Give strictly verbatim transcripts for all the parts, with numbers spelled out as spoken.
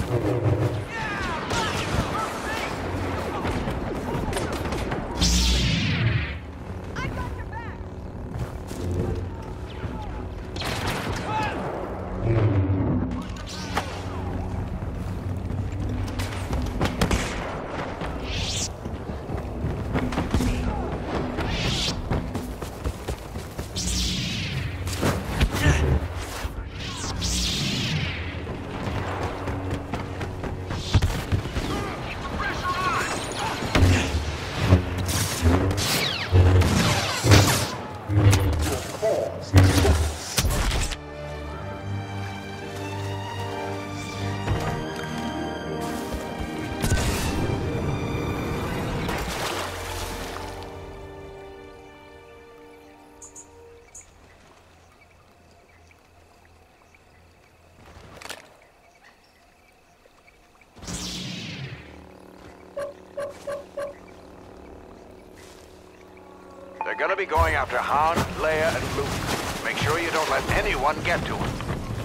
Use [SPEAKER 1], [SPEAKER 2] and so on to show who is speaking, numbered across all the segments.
[SPEAKER 1] They're gonna be going after Han, Leia, and Luke. Make sure you don't let anyone get to them.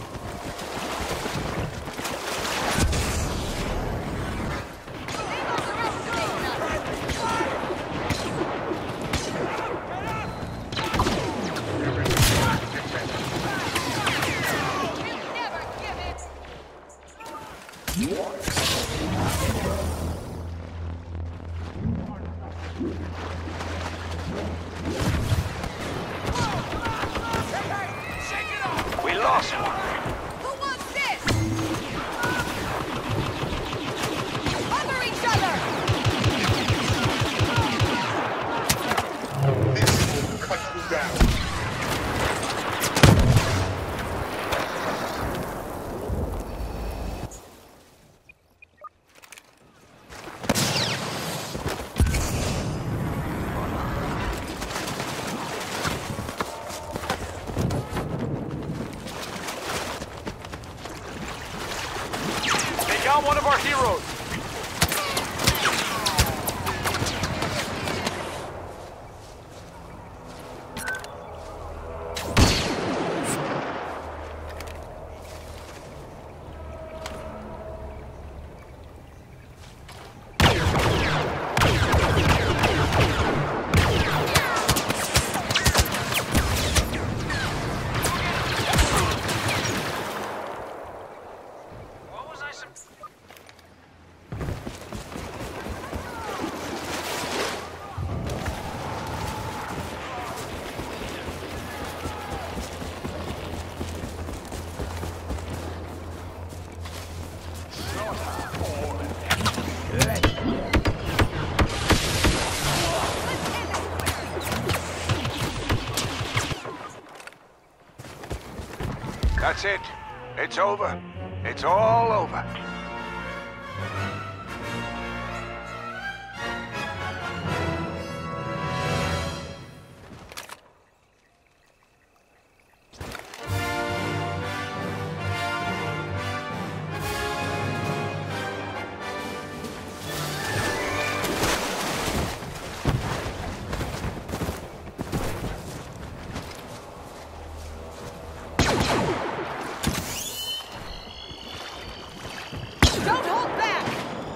[SPEAKER 1] We lost one.
[SPEAKER 2] Who wants this? Cover each other!
[SPEAKER 3] This will cut you down.
[SPEAKER 1] Down one of our heroes. That's it. It's over. It's all over.
[SPEAKER 2] Don't hold back!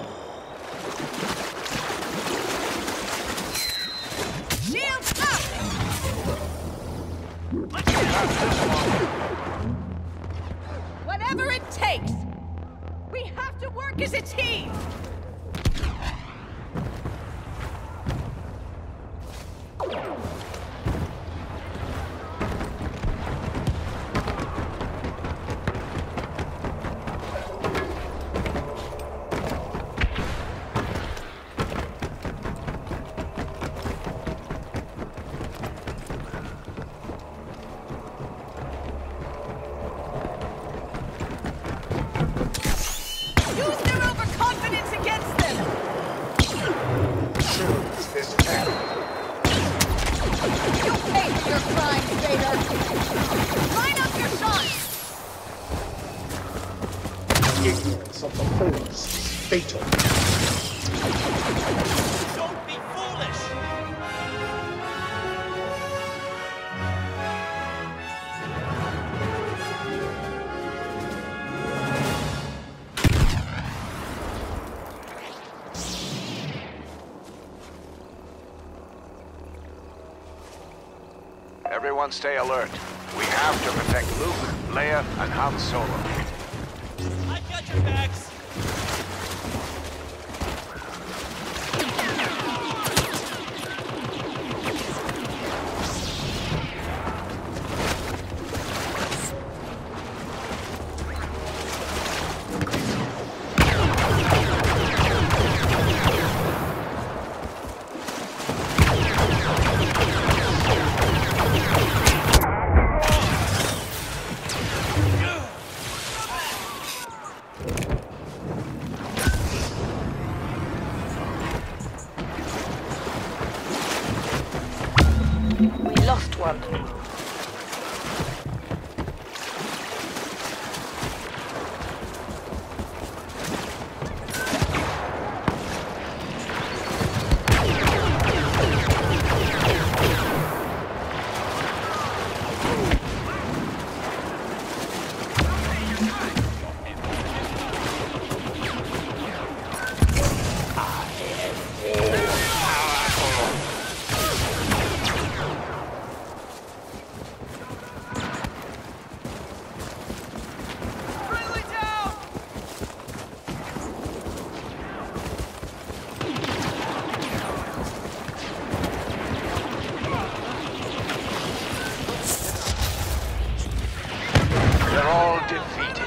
[SPEAKER 2] Shields up! Whatever it takes! We have to work as a team! Use their overconfidence against them!
[SPEAKER 3] Choose this path.
[SPEAKER 2] You pay for your crimes, Vader! Line up your shots!
[SPEAKER 3] Ignorance of the Force is fatal.
[SPEAKER 4] Don't be foolish!
[SPEAKER 1] Everyone stay alert. We have to protect Luke, Leia, and Han Solo.
[SPEAKER 4] I've got your backs.
[SPEAKER 5] We lost one.
[SPEAKER 1] They're all defeated.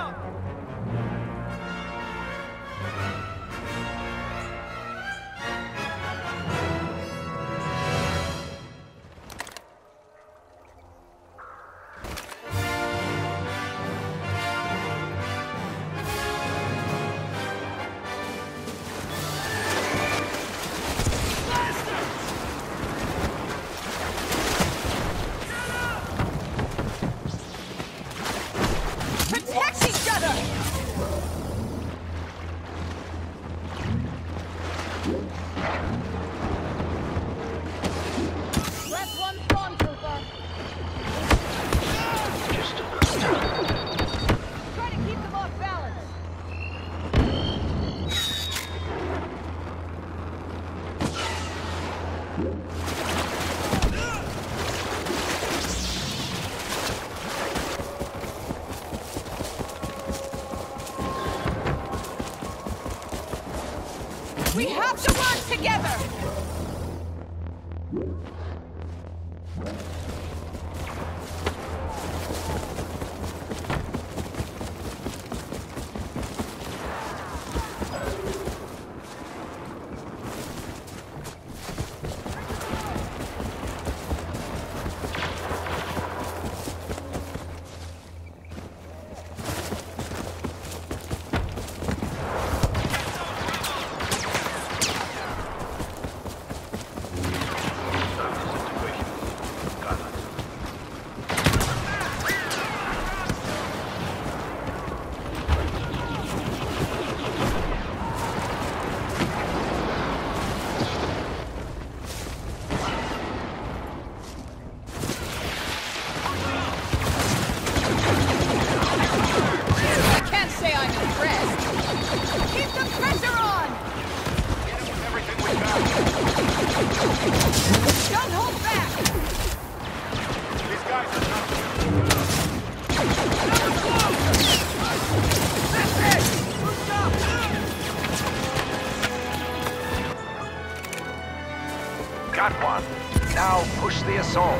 [SPEAKER 2] Protect each other! That's one stormtrooper.
[SPEAKER 1] Just enough time.
[SPEAKER 2] Try to keep them off balance. We have to work together! I can't say I'm impressed. Keep the pressure on!
[SPEAKER 1] Hit it with everything we got.
[SPEAKER 2] Don't hold back!
[SPEAKER 1] These guys are not...
[SPEAKER 2] That's it! Boost up!
[SPEAKER 1] Got one. Now push the assault.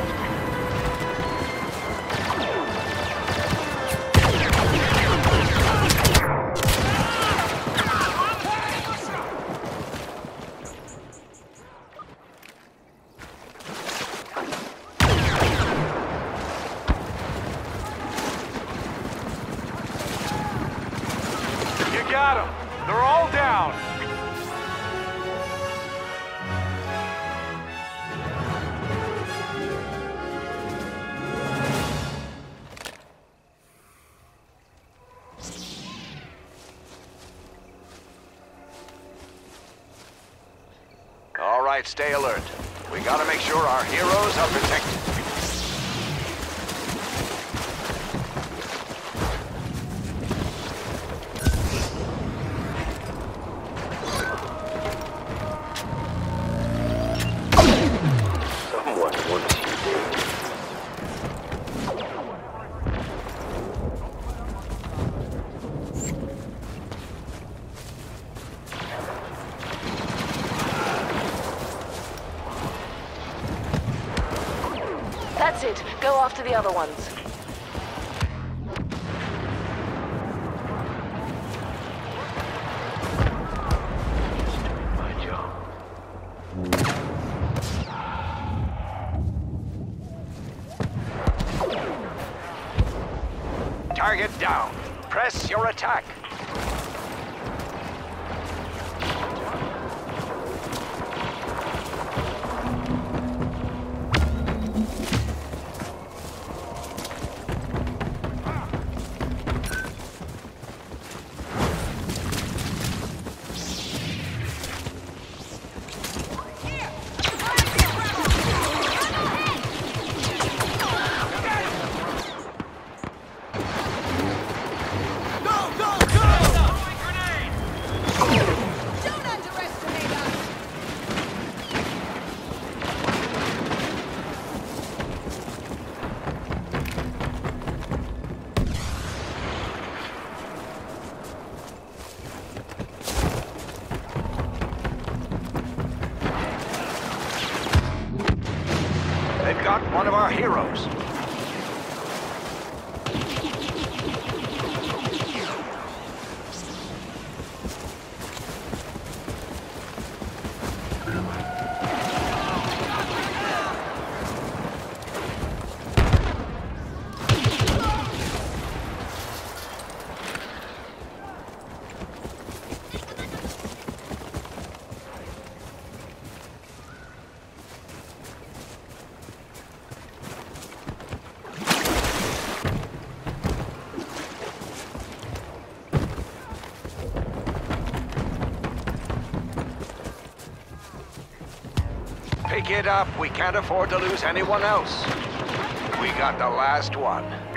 [SPEAKER 1] You got them. They're all down. All right, stay alert. We gotta make sure our heroes are protected.
[SPEAKER 6] Someone wants you dead.
[SPEAKER 5] Spotted. Go after the other ones.
[SPEAKER 1] Target down. Press your attack.
[SPEAKER 2] Don't underestimate us!
[SPEAKER 1] They've got one of our heroes. Pick it up. We can't afford to lose anyone else. We got the last one.